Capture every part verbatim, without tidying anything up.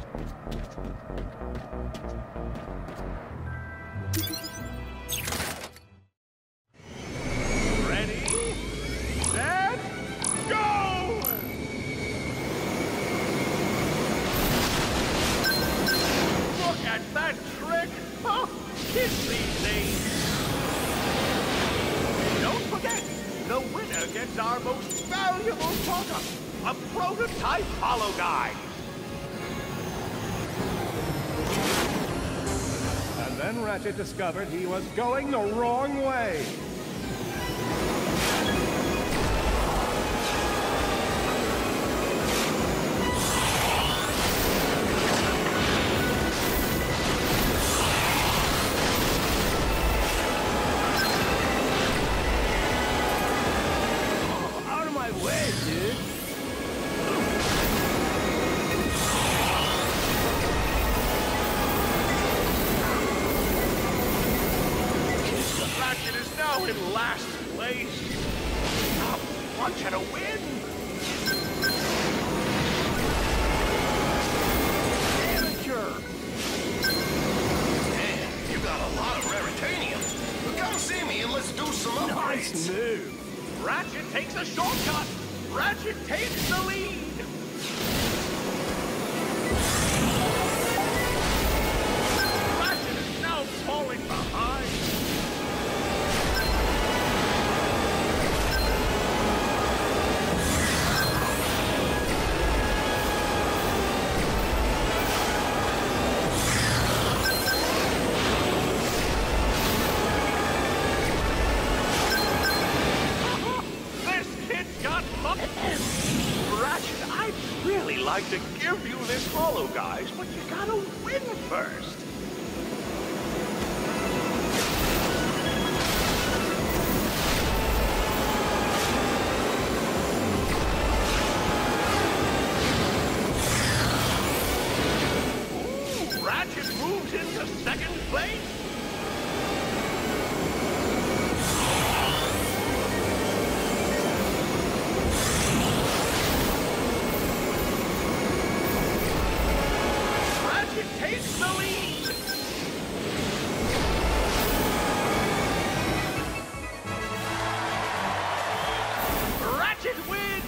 Our most valuable product, a prototype Hollow Guy. And then Ratchet discovered he was going the wrong way. In last place. Not much at a win. Amateur. Man, you got a lot of Raritanium. Come see me and let's do some upgrades. Nice move. Ratchet takes a shortcut. Ratchet takes the lead. Ratchet is now falling behind. Ratchet, I'd really like to give you this Hollow Guys, but you gotta win first. Ooh, Ratchet moves into second place. Takes the lead! Ratchet wins!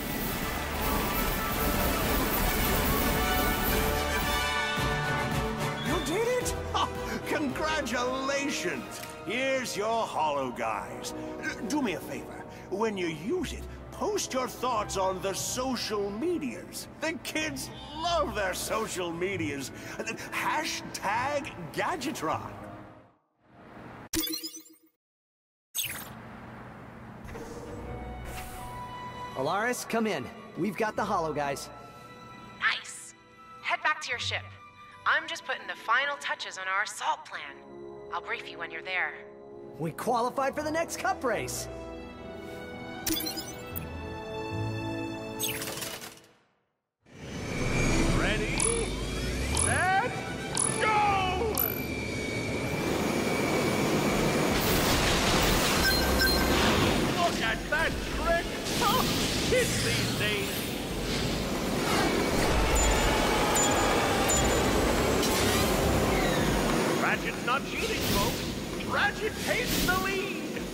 You did it? Oh, congratulations! Here's your Hollow Guys. Do me a favor. When you use it, post your thoughts on the social medias. The kids love their social medias. Hashtag Gadgetron. Alaris, come in. We've got the Hollow Guys. Nice! Head back to your ship. I'm just putting the final touches on our assault plan. I'll brief you when you're there. We qualified for the next cup race. Ready, set, go! Look at that trick! Oh, kids these days! Ratchet's not cheating, folks. Ratchet takes the lead.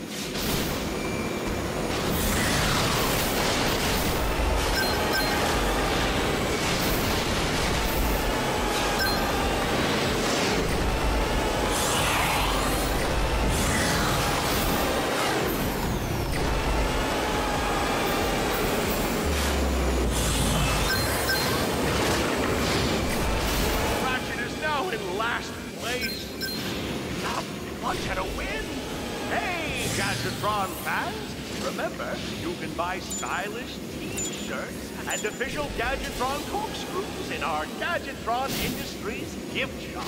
Gadgetron fans, remember, you can buy stylish t-shirts and official Gadgetron corkscrews in our Gadgetron Industries gift shop.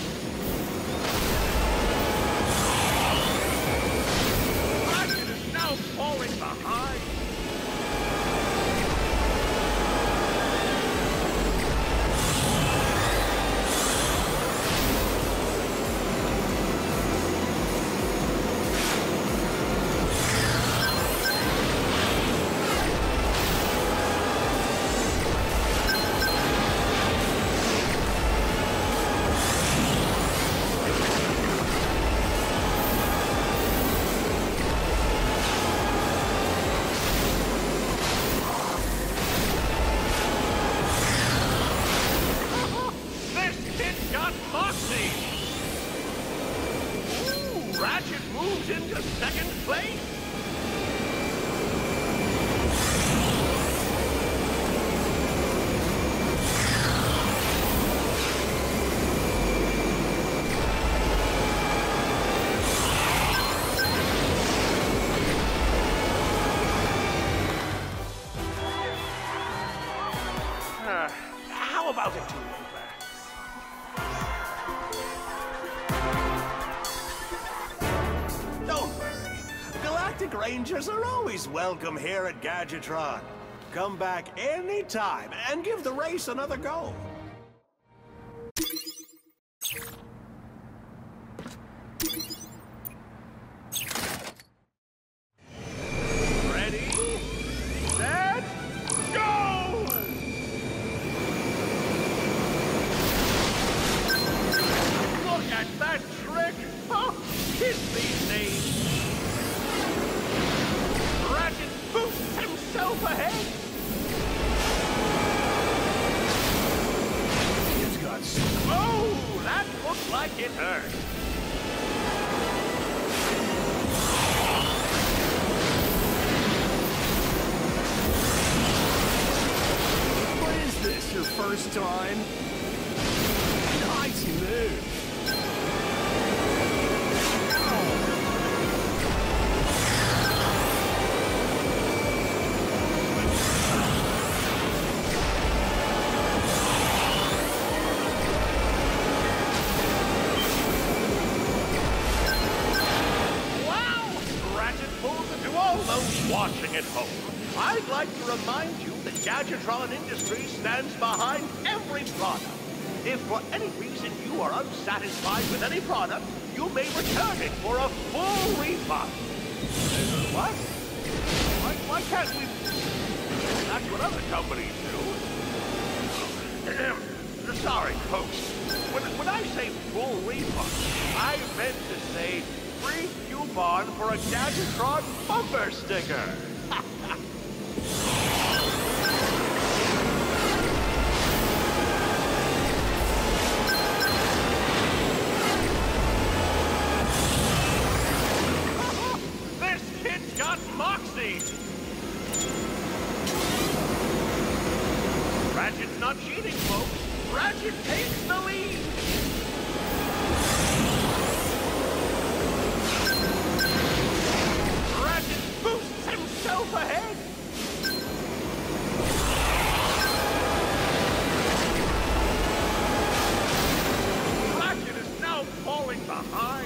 Ratchet is now falling behind. to second place? Uh, how about it, Tomb Raider? Don't worry. Galactic Rangers are always welcome here at Gadgetron. Come back anytime and give the race another go. Ready, set, go! Look at that trick! Oh, kiss these names! Ratchet boosts himself ahead! He's got some. Oh, that looks like it hurt. What is this, your first time? Nice move. Wow! Ratchet pulls into all those watching at home. I'd like to remind you that Gadgetron Industries stands behind every product. If for any reason you are unsatisfied with any product, you may return it for a full refund. Uh, what? Why, why can't we... That's what other companies do. Sorry, folks. When, when I say full refund, I meant to say free coupon for a Gadgetron bumper sticker. This kid's got moxie! Ratchet's not cheating, folks. Ratchet takes the lead! Ratchet boosts himself ahead! Ratchet is now falling behind!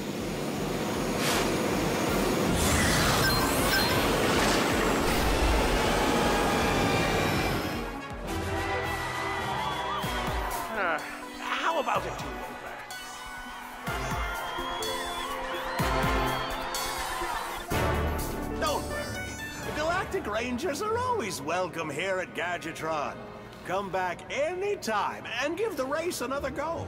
Uh, how about it, Tomb Raider? Don't worry. Galactic Rangers are always welcome here at Gadgetron. Come back anytime and give the race another go.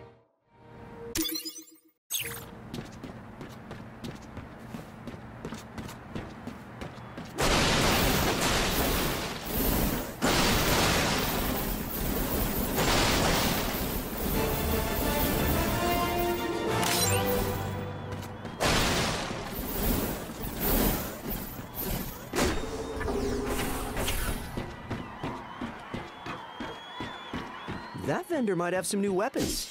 That vendor might have some new weapons.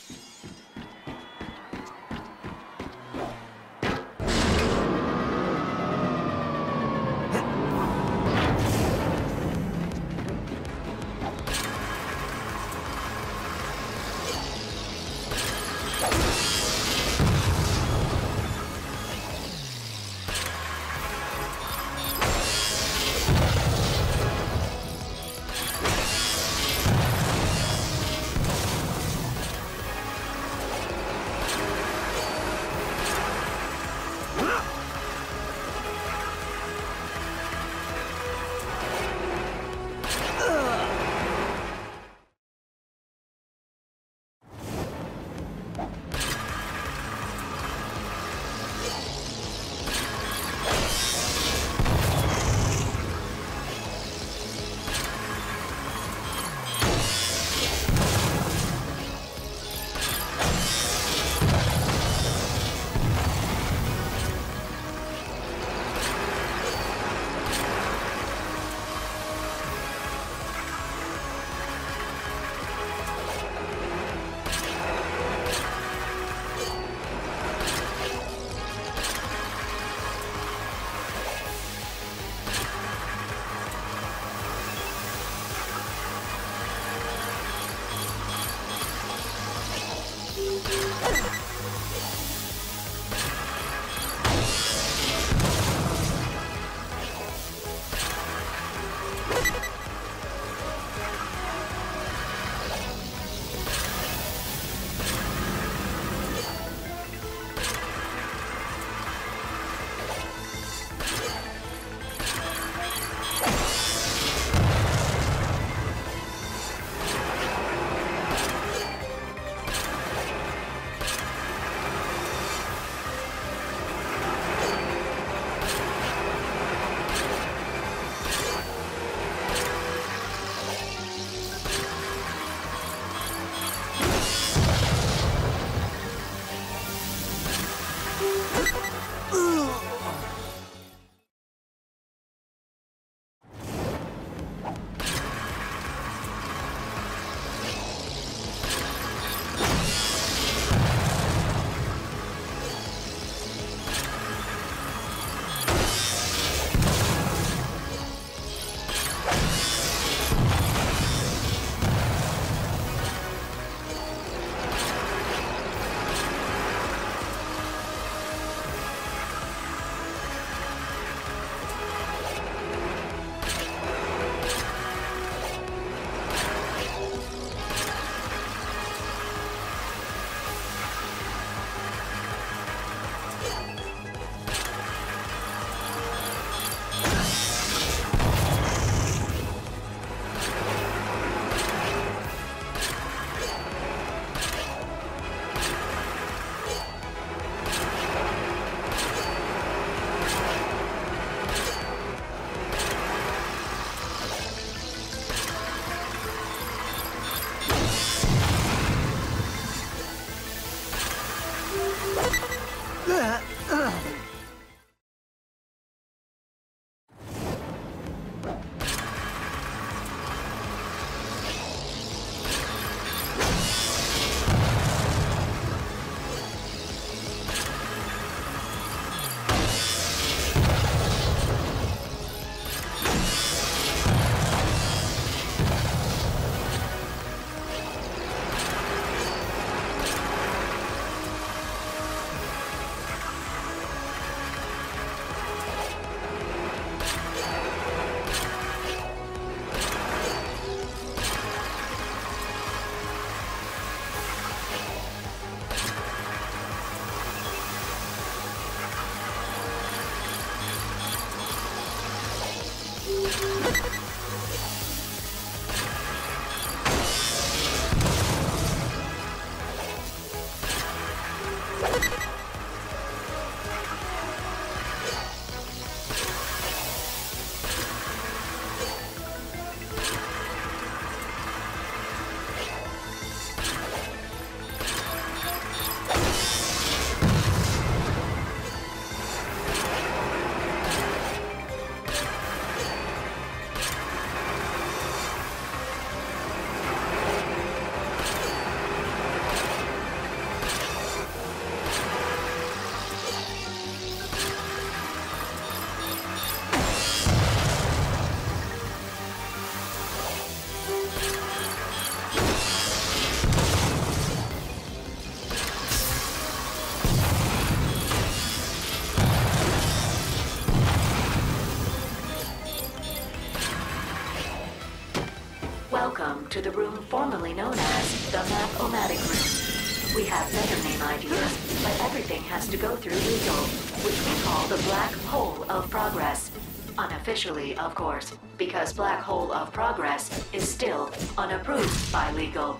Welcome to the room formerly known as the Math-O-Matic Room. We have better name ideas, but everything has to go through legal, which we call the Black Hole of Progress. Unofficially, of course, because Black Hole of Progress is still unapproved by legal.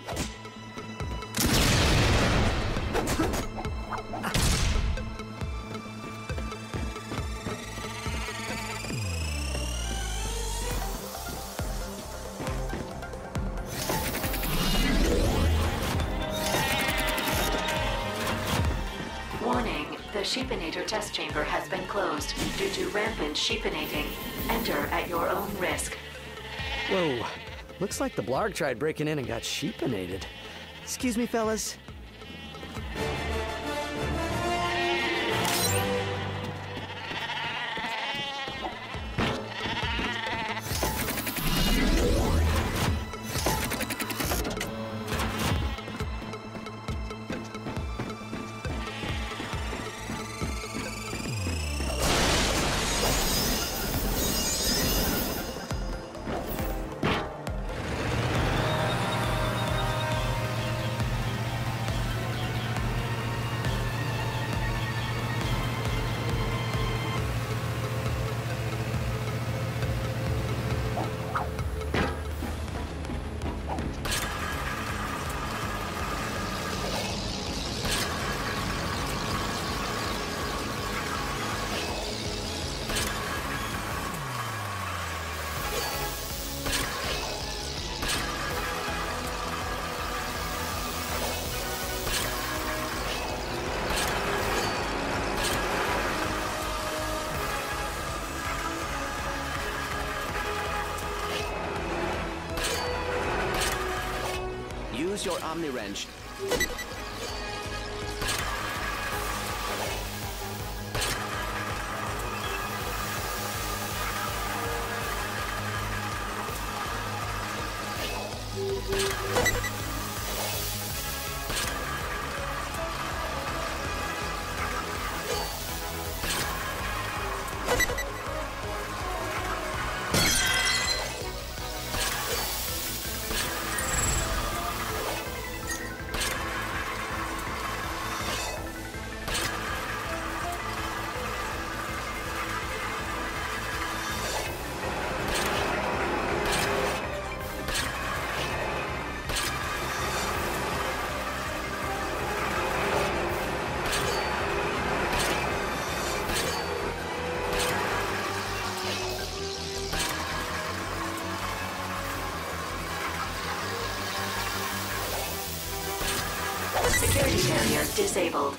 Sheepinator test chamber has been closed due to rampant sheepinating. Enter at your own risk. Whoa. Looks like the Blarg tried breaking in and got sheepinated. Excuse me, fellas. use your Omni Wrench. Security barrier disabled.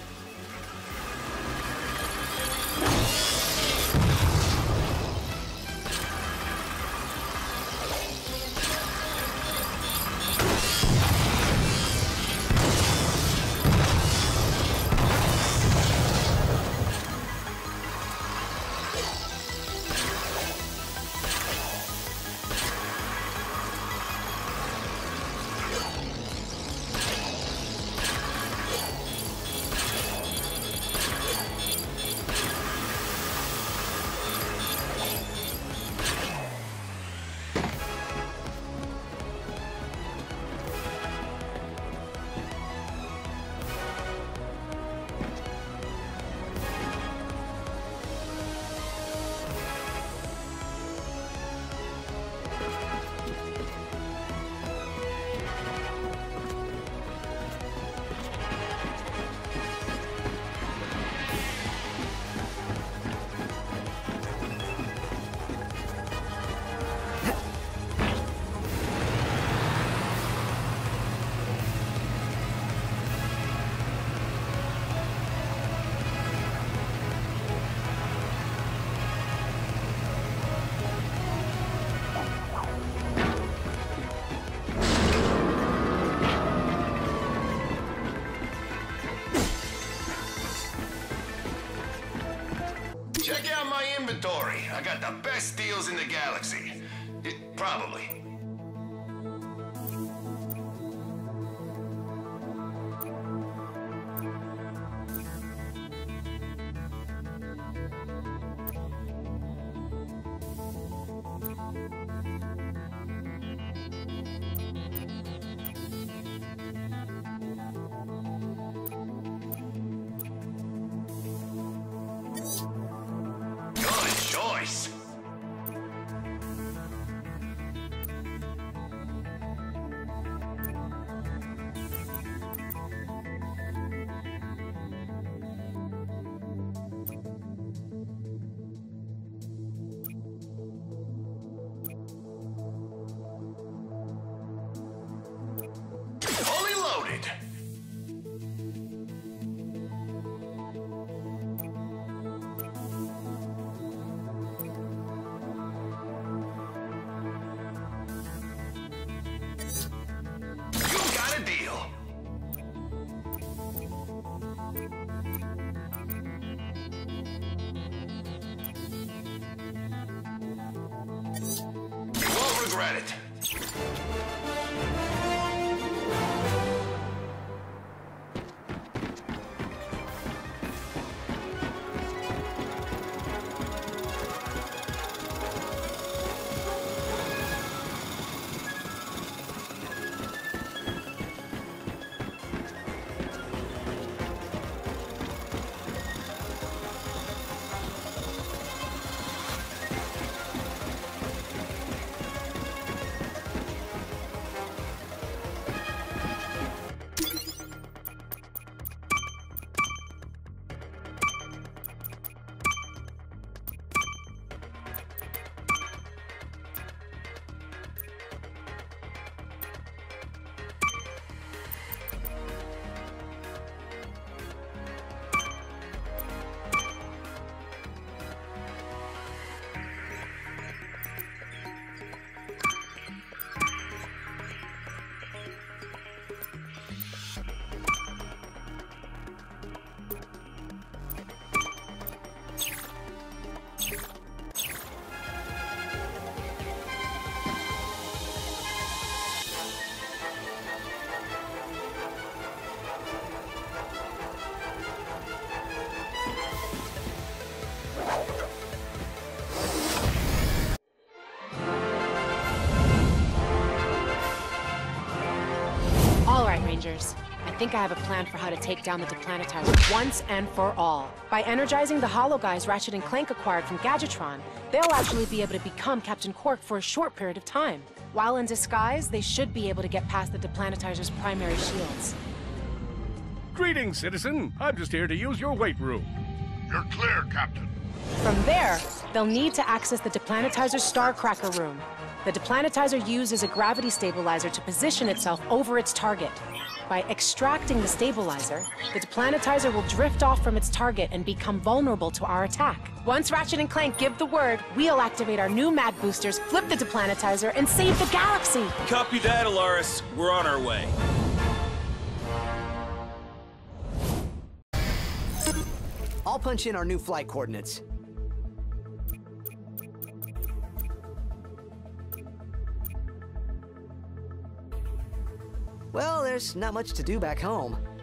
Check out my inventory. I got the best deals in the galaxy. It, probably. Choice. Fully loaded. Deal. You won't regret it. Rangers. I think I have a plan for how to take down the Deplanetizer once and for all. By energizing the Hollow Guys Ratchet and Clank acquired from Gadgetron, they'll actually be able to become Captain Quark for a short period of time. While in disguise, they should be able to get past the Deplanetizer's primary shields. Greetings, citizen. I'm just here to use your weight room. You're clear, Captain. From there, they'll need to access the Deplanetizer's Starcracker room. The Deplanetizer uses a gravity stabilizer to position itself over its target. By extracting the stabilizer, the Deplanetizer will drift off from its target and become vulnerable to our attack. Once Ratchet and Clank give the word, we'll activate our new mag boosters, flip the Deplanetizer, and save the galaxy! Copy that, Alaris. We're on our way. I'll punch in our new flight coordinates. Well, there's not much to do back home.